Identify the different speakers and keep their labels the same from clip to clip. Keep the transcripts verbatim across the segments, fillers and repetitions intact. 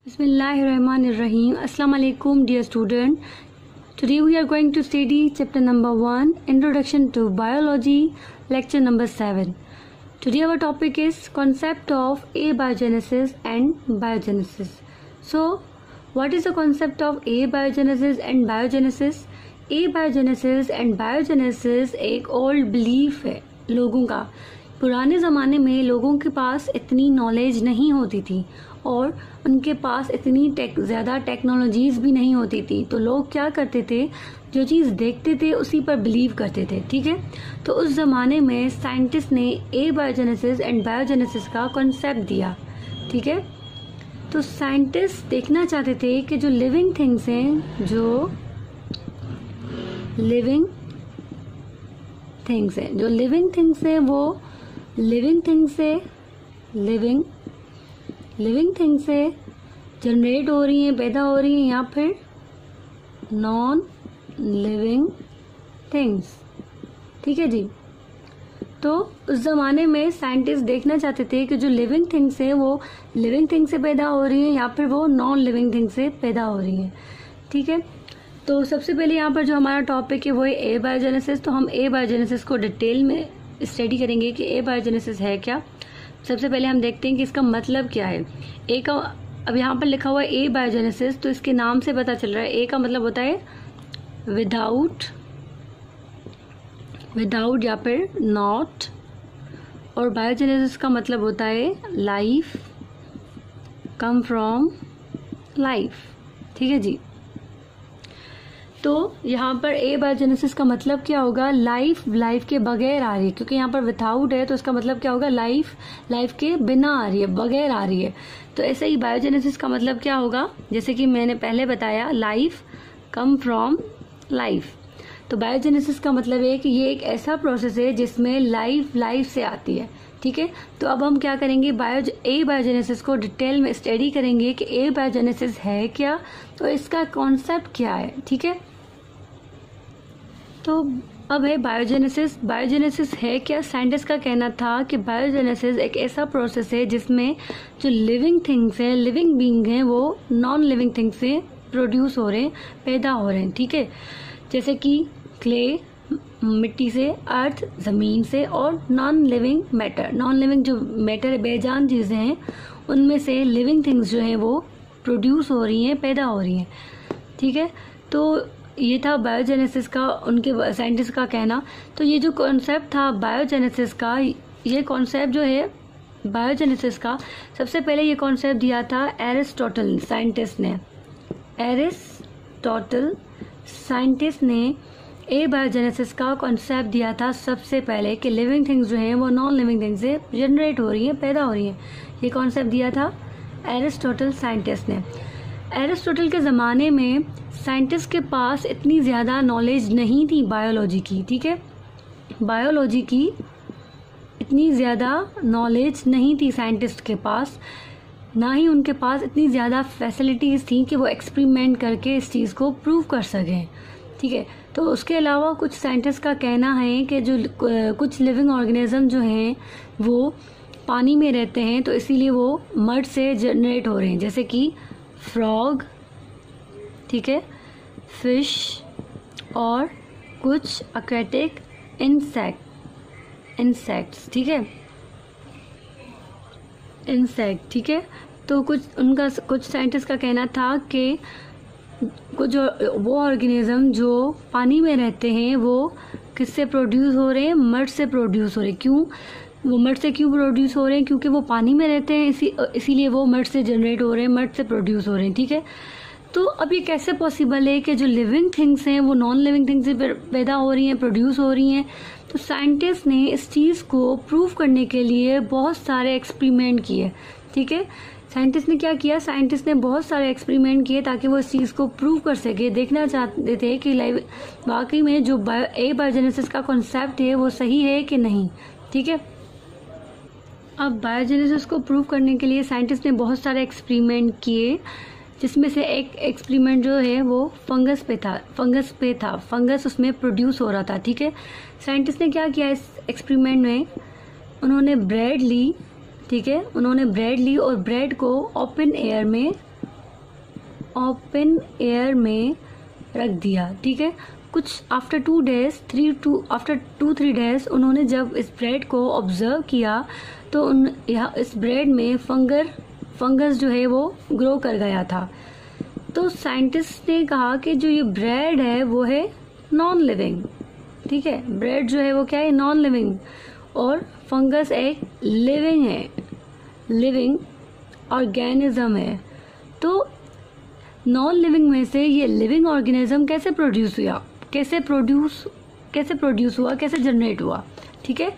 Speaker 1: Bismillahirrahmanirrahim. Assalamu alaikum, dear student. Today we are going to study chapter number one, Introduction to Biology, lecture number seven. Today our topic is concept of abiogenesis and biogenesis. So, what is the concept of abiogenesis and biogenesis? Abiogenesis and biogenesis एक old belief है लोगों का. पुराने ज़माने में लोगों के पास इतनी नॉलेज नहीं होती थी और उनके पास इतनी टेक ज़्यादा टेक्नोलॉजीज़ भी नहीं होती थी, तो लोग क्या करते थे, जो चीज़ देखते थे उसी पर बिलीव करते थे. ठीक है, तो उस ज़माने में साइंटिस्ट ने एबायोजेनेसिस एंड बायोजेनेसिस का कॉन्सेप्ट दिया. ठीक है, तो साइंटिस्ट देखना चाहते थे कि जो लिविंग थिंग्स हैं जो लिविंग थिंग्स हैं जो लिविंग थिंग्स हैं वो लिविंग थिंग्स से लिविंग लिविंग थिंग्स से जनरेट हो रही हैं, पैदा हो रही हैं, या फिर नॉन लिविंग थिंग्स. ठीक है जी, तो उस ज़माने में साइंटिस्ट देखना चाहते थे कि जो लिविंग थिंग्स हैं वो लिविंग थिंग से पैदा हो रही हैं या फिर वो नॉन लिविंग थिंग से पैदा हो रही हैं. ठीक है, तो सबसे पहले यहाँ पर जो हमारा टॉपिक है वो है एबायोजेनेसिस. तो हम एबायोजेनेसिस को डिटेल में स्टडी करेंगे कि एबायोजेनेसिस है क्या. सबसे पहले हम देखते हैं कि इसका मतलब क्या है. ए का अब यहाँ पर लिखा हुआ है एबायोजेनेसिस, तो इसके नाम से पता चल रहा है ए का मतलब होता है विदाउट विदाउट या फिर नॉट, और बायोजेनेसिस का मतलब होता है लाइफ कम फ्रॉम लाइफ. ठीक है जी, तो यहाँ पर एबायोजेनेसिस का मतलब क्या होगा, लाइफ लाइफ के बगैर आ रही है, क्योंकि यहाँ पर विथआउट है तो इसका मतलब क्या होगा, लाइफ लाइफ के बिना आ रही है, बगैर आ रही है. तो ऐसे ही बायोजेनेसिस का मतलब क्या होगा, जैसे कि मैंने पहले बताया लाइफ कम फ्रॉम लाइफ. तो बायोजेनेसिस का मतलब है कि ये एक ऐसा प्रोसेस है जिसमें लाइफ लाइफ से आती है. ठीक है, तो अब हम क्या करेंगे, बायो ए बायोजेनेसिस को डिटेल में स्टडी करेंगे कि ए बायोजेनेसिस है क्या, तो इसका कॉन्सेप्ट क्या है. ठीक है, तो अब है बायोजेनेसिस. बायोजेनेसिस है क्या, साइंटिस्ट का कहना था कि बायोजेनेसिस एक ऐसा प्रोसेस है जिसमें जो लिविंग थिंग्स हैं, लिविंग बीइंग हैं, वो नॉन लिविंग थिंग्स से प्रोड्यूस हो रहे हैं, पैदा हो रहे हैं. ठीक है, जैसे कि क्ले मिट्टी से, अर्थ ज़मीन से, और non living matter non living जो मैटर बेजान चीज़ें हैं उनमें से लिविंग थिंग्स जो हैं वो प्रोड्यूस हो रही हैं, पैदा हो रही हैं. ठीक है, तो ये था बायोजेनेसिस का उनके साइंटिस्ट का कहना. तो ये जो कॉन्सेप्ट था बायोजेनेसिस का, ये कॉन्सेप्ट जो है बायोजेनेसिस का, सबसे पहले ये कॉन्सेप्ट दिया था एरिस्टोटल साइंटिस्ट ने. एरिस्टोटल साइंटिस्ट ने ए बायोजेनेसिस का कॉन्सेप्ट दिया था सबसे पहले कि लिविंग थिंग्स जो हैं वो नॉन लिविंग थिंग्स से जनरेट हो रही हैं, पैदा हो रही हैं. ये कॉन्सेप्ट दिया था एरिस्टोटल साइंटिस्ट ने. एरिस्टोटल के ज़माने में साइंटिस्ट के पास इतनी ज़्यादा नॉलेज नहीं थी बायोलॉजी की. ठीक है, बायोलॉजी की इतनी ज़्यादा नॉलेज नहीं थी साइंटिस्ट के पास, ना ही उनके पास इतनी ज़्यादा फैसिलिटीज़ थी कि वो एक्सपेरिमेंट करके इस चीज़ को प्रूव कर सकें. ठीक है, तो उसके अलावा कुछ साइंटिस्ट का कहना है कि जो कुछ लिविंग ऑर्गेनिज्म जो हैं वो पानी में रहते हैं, तो इसीलिए वो मड से जनरेट हो रहे हैं, जैसे कि फ्रॉग, ठीक है, फिश, और कुछ एक्वेटिक इंसेक्ट इंसेक्ट्स ठीक है, इंसेक्ट. ठीक है, तो कुछ उनका कुछ साइंटिस्ट का कहना था कि कुछ वो ऑर्गेनिज्म जो पानी में रहते हैं वो किससे प्रोड्यूस हो रहे हैं, मड से प्रोड्यूस हो रहे हैं. क्यों वो मड से क्यों प्रोड्यूस हो रहे हैं, क्योंकि वो पानी में रहते हैं, इसी इसीलिए वो मड से जनरेट हो रहे हैं, मड से प्रोड्यूस हो रहे हैं. ठीक है, तो अब ये कैसे पॉसिबल है कि जो लिविंग थिंग्स हैं वो नॉन लिविंग थिंग्स से पैदा हो रही हैं, प्रोड्यूस हो रही हैं. तो साइंटिस्ट ने इस चीज़ को प्रूव करने के लिए बहुत सारे एक्सपेरिमेंट किए. ठीक है, साइंटिस्ट ने क्या किया, साइंटिस्ट ने बहुत सारे एक्सपेरिमेंट किए ताकि वो इस चीज़ को प्रूव कर सके, देखना चाहते थे कि लाइव वाकई में जो बायो ए बायोजेनेसिस का कॉन्सेप्ट है वो सही है कि नहीं. ठीक है, अब बायोजेनेसिस को प्रूव करने के लिए साइंटिस्ट ने बहुत सारे एक्सपेरिमेंट किए, जिसमें से एक एक्सपेरिमेंट जो है वो फंगस पे था फंगस पे था फंगस उसमें प्रोड्यूस हो रहा था. ठीक है, साइंटिस्ट ने क्या किया इस एक्सपेरिमेंट में, उन्होंने ब्रेड ली. ठीक है, उन्होंने ब्रेड ली और ब्रेड को ओपन एयर में ओपन एयर में रख दिया, ठीक है। कुछ after two days three two after two three days उन्होंने जब इस ब्रेड को ऑब्जर्व किया तो उन यहाँ इस ब्रेड में फंगर फंगस जो है वो ग्रो कर गया था। तो साइंटिस्ट ने कहा कि जो ये ब्रेड है वो है नॉन लिविंग, ठीक है। ब्रेड जो है वो क्या है, नॉन लिविंग, और फंगस एक लिविंग है, लिविंग ऑर्गेनिज्म है। तो नॉन लिविंग में से ये लिविंग ऑर्गेनिज्म कैसे प्रोड्यूस हुआ कैसे प्रोड्यूस कैसे प्रोड्यूस हुआ कैसे जनरेट हुआ, ठीक है।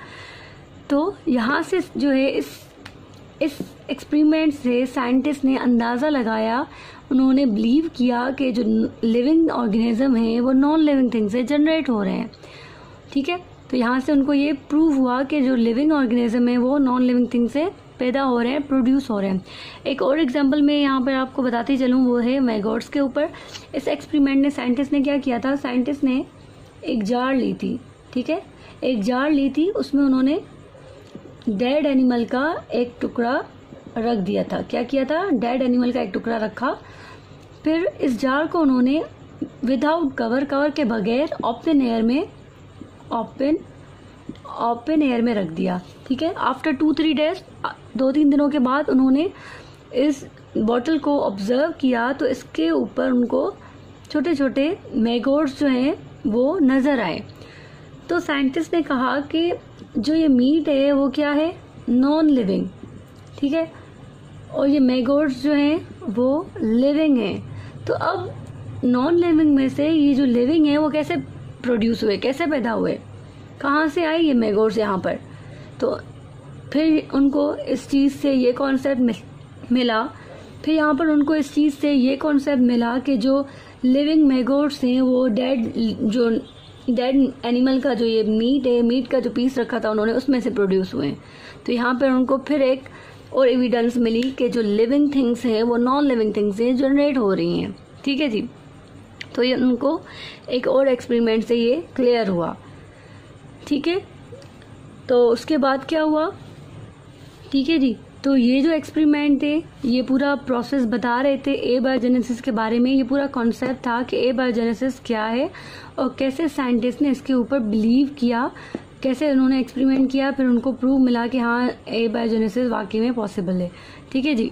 Speaker 1: तो यहाँ से जो है इस इस एक्सपेरिमेंट से साइंटिस्ट ने अंदाज़ा लगाया, उन्होंने बिलीव किया कि जो लिविंग ऑर्गेनिज्म है वो नॉन लिविंग थिंग से जनरेट हो रहे हैं, ठीक है। तो यहाँ से उनको ये प्रूव हुआ कि जो लिविंग ऑर्गेनिज्म है वो नॉन लिविंग थिंग से पैदा हो रहे हैं, प्रोड्यूस हो रहे हैं। एक और एग्जांपल मैं यहाँ पर आपको बताती चलूँ, वो है मैगोट्स के ऊपर। इस एक्सपेरिमेंट ने साइंटिस्ट ने क्या किया था, साइंटिस्ट ने एक जार ली थी, ठीक है, एक जार ली थी, उसमें उन्होंने डेड एनिमल का एक टुकड़ा रख दिया था। क्या किया था, डेड एनिमल का एक टुकड़ा रखा। फिर इस जार को उन्होंने विदाउट कवर कवर के बगैर ओपन एयर में ओपन ओपन एयर में रख दिया, ठीक है। आफ्टर टू थ्री डेज दो तीन दिनों के बाद उन्होंने इस बॉटल को ऑब्जर्व किया तो इसके ऊपर उनको छोटे छोटे मैगोट्स जो हैं वो नज़र आए। तो साइंटिस्ट ने कहा कि जो ये मीट है वो क्या है, नॉन लिविंग, ठीक है, और ये मैगोट्स जो हैं वो लिविंग हैं। तो अब नॉन लिविंग में से ये जो लिविंग है वो कैसे प्रोड्यूस हुए, कैसे पैदा हुए, कहाँ से आए ये मैगोट्स यहाँ पर। तो फिर उनको इस चीज़ से ये कॉन्सेप्ट मिला फिर यहाँ पर उनको इस चीज़ से ये कॉन्सेप्ट मिला कि जो लिविंग मैगोट्स हैं वो डेड जो डेड एनिमल का जो ये मीट है, मीट का जो पीस रखा था उन्होंने उसमें से प्रोड्यूस हुए। तो यहाँ पर उनको फिर एक और एविडेंस मिली कि जो लिविंग थिंग्स हैं वो नॉन लिविंग थिंग्स से जनरेट हो रही हैं, ठीक है जी। तो ये उनको एक और एक्सपेरिमेंट से ये क्लियर हुआ, ठीक है। तो उसके बाद क्या हुआ, ठीक है जी। तो ये जो एक्सपेरिमेंट थे ये पूरा प्रोसेस बता रहे थे एबायोजेनेसिस के बारे में। ये पूरा कॉन्सेप्ट था कि एबायोजेनेसिस क्या है और कैसे साइंटिस्ट ने इसके ऊपर बिलीव किया, कैसे उन्होंने एक्सपेरिमेंट किया, फिर उनको प्रूव मिला कि हाँ एबायोजेनेसिस वाकई में पॉसिबल है, ठीक है जी।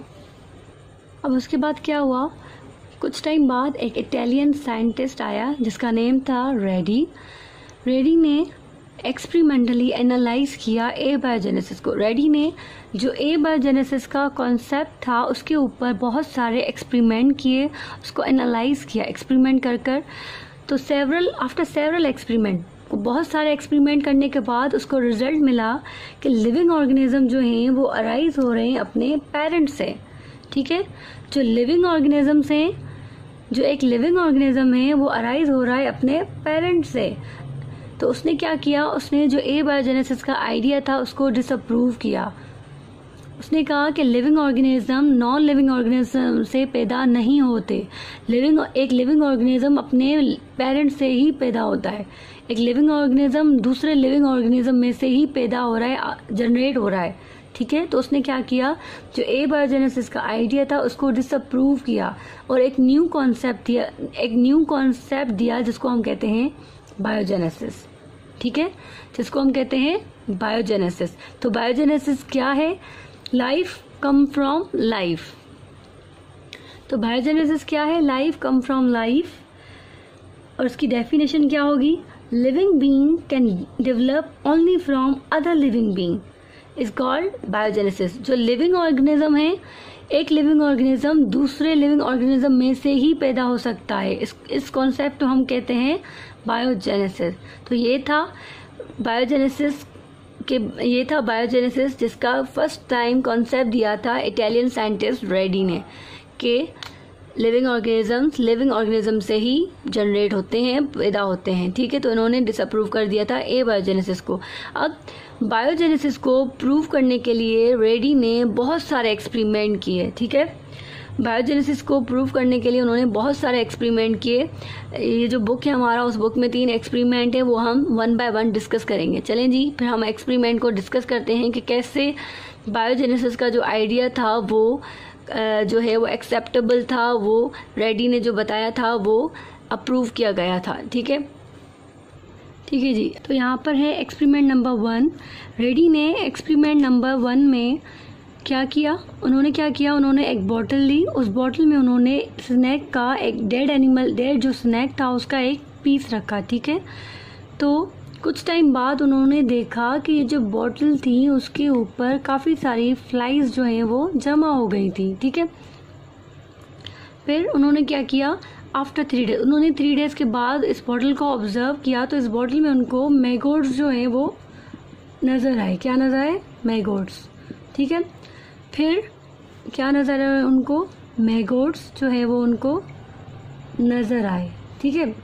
Speaker 1: अब उसके बाद क्या हुआ, कुछ टाइम बाद एक इटालियन साइंटिस्ट आया जिसका नेम था रेडी। रेडी ने एक्सपेरिमेंटली एनालाइज किया एबायोजेनेसिस को। रेडी ने जो एबायोजेनेसिस का कॉन्सेप्ट था उसके ऊपर बहुत सारे एक्सपेरिमेंट किए, उसको एनालाइज किया एक्सपेरिमेंट कर कर। तो सेवरल आफ्टर सेवरल एक्सपेरिमेंट, बहुत सारे एक्सपेरिमेंट करने के बाद उसको रिजल्ट मिला कि लिविंग ऑर्गेनिज्म जो हैं वो अराइज हो रहे हैं अपने पेरेंट्स से, ठीक है। जो लिविंग ऑर्गेनिजम्स हैं, जो एक लिविंग ऑर्गेनिज्म है वो अराइज हो रहा है अपने पेरेंट्स से। तो उसने क्या किया, उसने जो एबायोजेनेसिस का आइडिया था उसको डिसअप्रूव किया। उसने कहा कि living organism non living organism से पैदा नहीं होते। लिविंग एक लिविंग ऑर्गेनिज्म अपने पेरेंट्स से ही पैदा होता है। एक लिविंग ऑर्गेनिज्म दूसरे लिविंग ऑर्गेनिज्म में से ही पैदा हो रहा है, जनरेट हो रहा है, ठीक है। तो उसने क्या किया, जो एबायोजेनेसिस का आइडिया था उसको डिसअप्रूव किया और एक न्यू कॉन्सेप्ट दिया एक न्यू कॉन्सेप्ट दिया जिसको हम कहते हैं बायोजेनेसिस, ठीक है, जिसको हम कहते हैं बायोजेनेसिस। तो बायोजेनेसिस क्या है, लाइफ कम फ्रॉम लाइफ। तो बायोजेनेसिस क्या है, लाइफ कम फ्रॉम लाइफ। और उसकी डेफिनेशन क्या होगी, living being can develop only from other living being is called biogenesis. जो लिविंग ऑर्गेनिज्म है, एक लिविंग ऑर्गेनिज्म दूसरे लिविंग ऑर्गेनिज्म में से ही पैदा हो सकता है। इस इस कॉन्सेप्ट को हम कहते हैं बायोजेनेसिस। तो ये था बायोजेनेसिस के ये था बायोजेनेसिस जिसका फर्स्ट टाइम कॉन्सेप्ट दिया था इटालियन साइंटिस्ट रेडी ने, कि लिविंग ऑर्गेनिजम्स लिविंग ऑर्गेनिज्म से ही जनरेट होते हैं, पैदा होते हैं, ठीक है। तो इन्होंने डिसअप्रूव कर दिया था ए बायोजेनेसिस को। अब बायोजेनेसिस को प्रूव करने के लिए रेडी ने बहुत सारे एक्सपेरिमेंट किए, ठीक है। बायोजेनेसिस को प्रूव करने के लिए उन्होंने बहुत सारे एक्सपेरिमेंट किए। ये जो बुक है हमारा, उस बुक में तीन एक्सपेरिमेंट है, वो हम वन बाय वन डिस्कस करेंगे। चलें जी, फिर हम एक्सपेरिमेंट को डिस्कस करते हैं कि कैसे बायोजेनेसिस का जो आइडिया था वो जो है वो एक्सेप्टेबल था, वो रेडी ने जो बताया था वो अप्रूव किया गया था। ठीक है ठीक है जी। तो यहाँ पर है एक्सपेरिमेंट नंबर वन। रेडी ने एक्सपेरिमेंट नंबर वन में क्या किया, उन्होंने क्या किया, उन्होंने एक बॉटल ली, उस बॉटल में उन्होंने स्नैक का एक डेड एनिमल, डेड जो स्नैक था उसका एक पीस रखा। ठीक है, तो कुछ टाइम बाद उन्होंने देखा कि ये जो बॉटल थी उसके ऊपर काफ़ी सारी फ्लाइज जो हैं वो जमा हो गई थी। ठीक है, फिर उन्होंने क्या किया, आफ्टर थ्री डेज, उन्होंने थ्री डेज के बाद इस बॉटल को ऑब्जर्व किया तो इस बॉटल में उनको मैगोट्स जो हैं वो नज़र आए। क्या नज़र आए, मैगोट्स। ठीक है, फिर क्या नज़र आए उनको, मैगोट्स जो है वो उनको नज़र आए। ठीक है,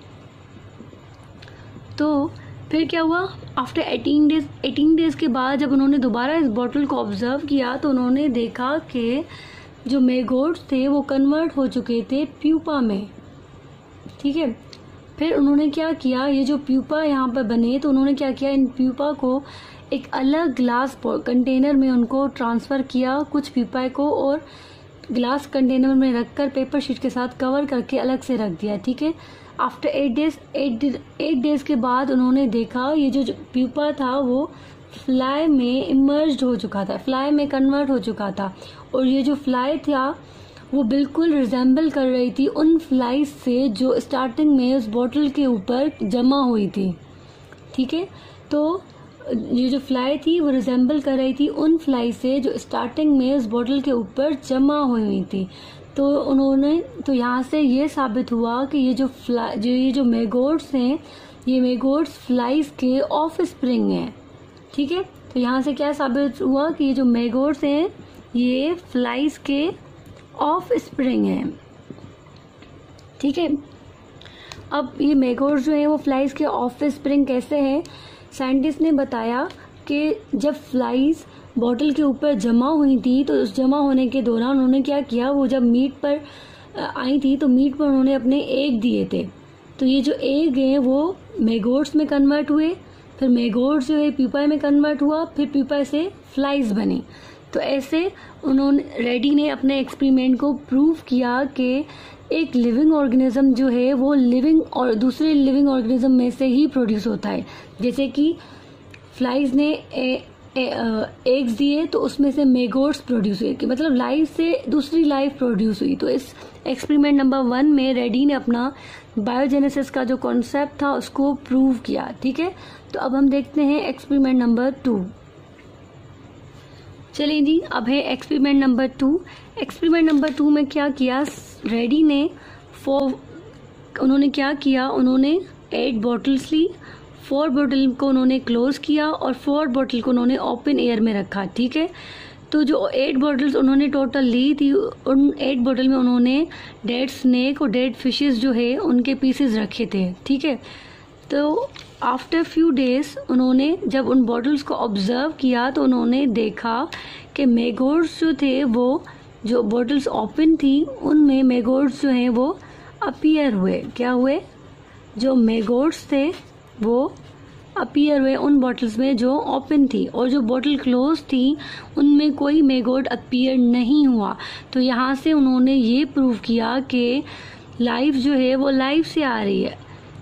Speaker 1: तो फिर क्या हुआ, after eighteen days, eighteen days के बाद जब उन्होंने दोबारा इस बॉटल को ऑब्जर्व किया तो उन्होंने देखा कि जो मैगोट्स थे वो कन्वर्ट हो चुके थे प्यूपा में। ठीक है, फिर उन्होंने क्या किया, ये जो प्यूपा यहाँ पर बने तो उन्होंने क्या किया, इन प्यूपा को एक अलग ग्लास कंटेनर में उनको ट्रांसफ़र किया, कुछ प्यूपा को, और ग्लास कंटेनर में रखकर पेपर शीट के साथ कवर करके अलग से रख दिया। ठीक है, after eight days eight eight days के बाद उन्होंने देखा ये जो प्यूपा था वो फ्लाई में इमर्ज हो चुका था, फ्लाई में कन्वर्ट हो चुका था, और ये जो फ्लाई था वो बिल्कुल रिजेंबल कर रही थी उन फ्लाइज से जो स्टार्टिंग में उस बॉटल के ऊपर जमा हुई थी। ठीक है, तो ये जो फ्लाई थी वो रिजेंबल कर रही थी उन फ्लाई से जो स्टार्टिंग में उस बॉटल के ऊपर जमा हुई थी। तो उन्होंने, तो यहाँ से ये साबित हुआ कि ये जो फ्लाई, जो ये जो मैगोट्स हैं, ये मैगोट्स फ्लाइज के ऑफ स्प्रिंग हैं। ठीक है, तो यहाँ से क्या साबित हुआ कि ये जो मैगोट्स हैं ये फ्लाइज के ऑफ स्प्रिंग हैं। ठीक है, अब ये मैगोट्स जो हैं वो फ्लाइज के ऑफ स्प्रिंग कैसे हैं, साइंटिस्ट ने बताया कि जब फ्लाइज बॉटल के ऊपर जमा हुई थी तो उस जमा होने के दौरान उन्होंने क्या किया, वो जब मीट पर आई थी तो मीट पर उन्होंने अपने एग दिए थे, तो ये जो एग हैं वो मैगोट्स में कन्वर्ट हुए, फिर मैगोट्स जो है प्यूपा में कन्वर्ट हुआ, फिर प्यूपा से फ्लाइज बनी। तो ऐसे उन्होंने, रेडी ने अपने एक्सपेरिमेंट को प्रूव किया कि एक लिविंग ऑर्गेनिज्म जो है वो लिविंग और दूसरे लिविंग ऑर्गेनिज्म में से ही प्रोड्यूस होता है। जैसे कि फ्लाइज ने ए, एग्स दिए तो उसमें से मैगोट्स प्रोड्यूस हुए, कि मतलब लाइफ से दूसरी लाइफ प्रोड्यूस हुई। तो इस एक्सपेरिमेंट नंबर वन में रेडी ने अपना बायोजेनेसिस का जो कॉन्सेप्ट था उसको प्रूव किया। ठीक है, तो अब हम देखते हैं एक्सपेरिमेंट नंबर टू। चलिए जी, अब है experiment number two. Experiment number two में क्या किया, रेडी ने फोर, उन्होंने क्या किया, उन्होंने एट बॉटल्स ली, फोर बोतल को उन्होंने क्लोज किया और फोर बोतल को उन्होंने ओपन एयर में रखा। ठीक है, तो जो एट बॉटल्स उन्होंने टोटल ली थी, उन एट बॉटल में उन्होंने डेड स्नेक और डेड फिशेस जो है उनके पीसेस रखे थे। ठीक है, तो आफ्टर फ्यू डेज उन्होंने जब उन बॉटल्स को ऑब्जर्व किया तो उन्होंने देखा कि मैगोट्स जो थे वो, जो बॉटल्स ओपन थी उनमें मैगोट्स जो हैं वो अपीयर हुए। क्या हुए, जो मैगोट्स थे वो अपीयर हुए उन बॉटल्स में जो ओपन थी, और जो बॉटल क्लोज थी उनमें कोई मैगोट अपीयर नहीं हुआ। तो यहाँ से उन्होंने ये प्रूव किया कि लाइफ जो है वो लाइफ से आ रही है।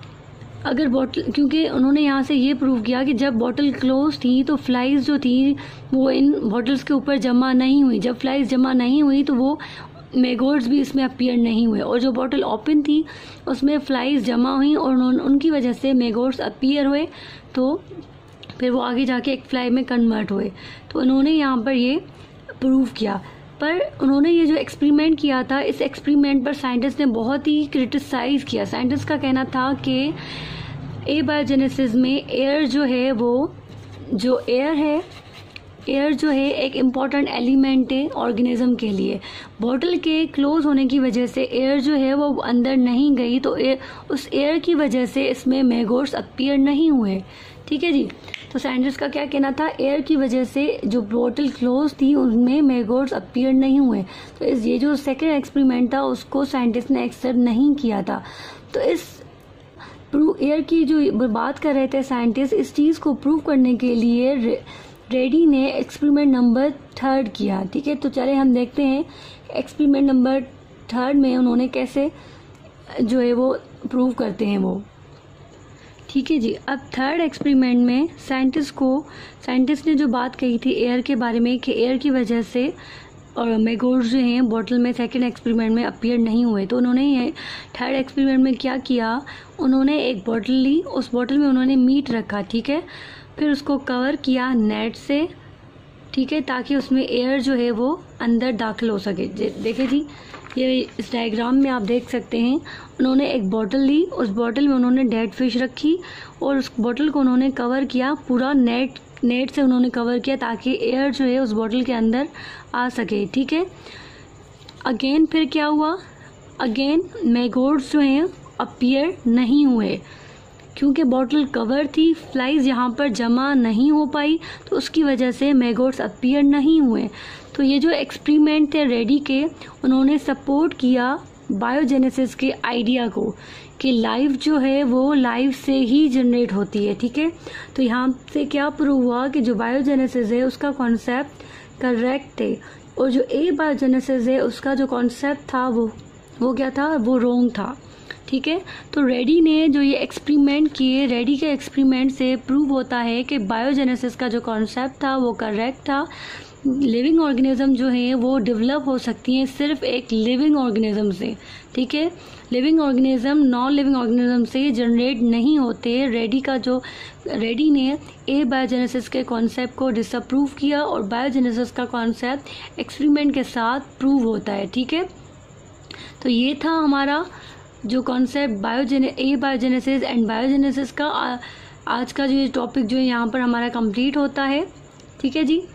Speaker 1: अगर बॉटल, क्योंकि उन्होंने यहाँ से ये प्रूव किया कि जब बॉटल क्लोज थी तो फ्लाइज जो थी वो इन बॉटल्स के ऊपर जमा नहीं हुई, जब फ्लाइज जमा नहीं हुई तो वो मैगोट्स भी इसमें अपीयर नहीं हुए, और जो बॉटल ओपन थी उसमें फ्लाइज जमा हुई और उनकी वजह से मैगोट्स अपीयर हुए, तो फिर वो आगे जाके एक फ्लाई में कन्वर्ट हुए। तो उन्होंने यहाँ पर ये प्रूव किया। पर उन्होंने ये जो एक्सपेरिमेंट किया था, इस एक्सपेरिमेंट पर साइंटिस्ट ने बहुत ही क्रिटिसाइज किया। साइंटिस्ट का कहना था कि एबायोजेनेसिस में एयर जो है वो, जो एयर है एयर जो है एक इम्पॉर्टेंट एलिमेंट है ऑर्गेनिज्म के लिए। बॉटल के क्लोज होने की वजह से एयर जो है वो अंदर नहीं गई, तो एयर, उस एयर की वजह से इसमें मैगोट्स अपीयर नहीं हुए। ठीक है जी, तो साइंटिस्ट का क्या कहना था, एयर की वजह से जो बॉटल क्लोज थी उनमें मैगोट्स अपीयर नहीं हुए। तो इस ये जो सेकेंड एक्सपेरिमेंट था उसको साइंटिस्ट ने एक्सेप्ट नहीं किया था। तो इस प्रूव एयर की जो बात कर रहे थे साइंटिस्ट, इस चीज़ को प्रूव करने के लिए रेडी ने एक्सपेरिमेंट नंबर थर्ड किया। ठीक है, तो चले हम देखते हैं एक्सपेरिमेंट नंबर थर्ड में उन्होंने कैसे जो है वो प्रूव करते हैं वो। ठीक है जी, अब थर्ड एक्सपेरिमेंट में साइंटिस्ट को साइंटिस्ट ने जो बात कही थी एयर के बारे में कि एयर की वजह से और मैगोट्स जो हैं बॉटल में सेकंड एक्सपेरिमेंट में अपीयर नहीं हुए, तो उन्होंने ये थर्ड एक्सपेरिमेंट में क्या किया, उन्होंने एक बॉटल ली, उस बॉटल में उन्होंने मीट रखा। ठीक है, फिर उसको कवर किया नेट से। ठीक है, ताकि उसमें एयर जो है वो अंदर दाखिल हो सके। देखिए जी, ये इस डायग्राम में आप देख सकते हैं, उन्होंने एक बॉटल ली, उस बॉटल में उन्होंने डेड फिश रखी और उस बॉटल को उन्होंने कवर किया, पूरा नेट नेट से उन्होंने कवर किया ताकि एयर जो है उस बॉटल के अंदर आ सके। ठीक है, अगेन फिर क्या हुआ, अगेन मैगोट्स जो हैं अपीयर नहीं हुए क्योंकि बॉटल कवर थी, फ्लाइज यहाँ पर जमा नहीं हो पाई, तो उसकी वजह से मैगोट्स अपीयर नहीं हुए। तो ये जो एक्सपेरिमेंट थे रेडी के, उन्होंने सपोर्ट किया बायोजेनेसिस के आइडिया को कि लाइफ जो है वो लाइफ से ही जनरेट होती है। ठीक है, तो यहाँ से क्या प्रूव हुआ कि जो बायोजेनेसिस है उसका कॉन्सेप्ट करेक्ट है और जो ए बायोजेनेसिस है उसका जो कॉन्सेप्ट था वो वो क्या था, वो रॉन्ग था। ठीक है, तो रेडी ने जो ये एक्सपेरिमेंट किए, रेडी के एक्सपेरिमेंट से प्रूव होता है कि बायोजेनेसिस का जो कॉन्सेप्ट था वो करेक्ट था। लिविंग ऑर्गेनिज्म जो है वो डेवलप हो सकती हैं सिर्फ एक लिविंग ऑर्गेनिज्म से। ठीक है, living organism non living organism से जनरेट नहीं होते। रेडी का जो रेडी ने ए बायोजेनेसिस के कॉन्सेप्ट को डिसअप्रूव किया और बायोजेनेसिस का कॉन्सेप्ट एक्सपेरिमेंट के साथ प्रूव होता है। ठीक है, तो ये था हमारा जो concept biogene abiogenesis and biogenesis का। आज का जो ये टॉपिक जो है यहाँ पर हमारा कंप्लीट होता है। ठीक है जी।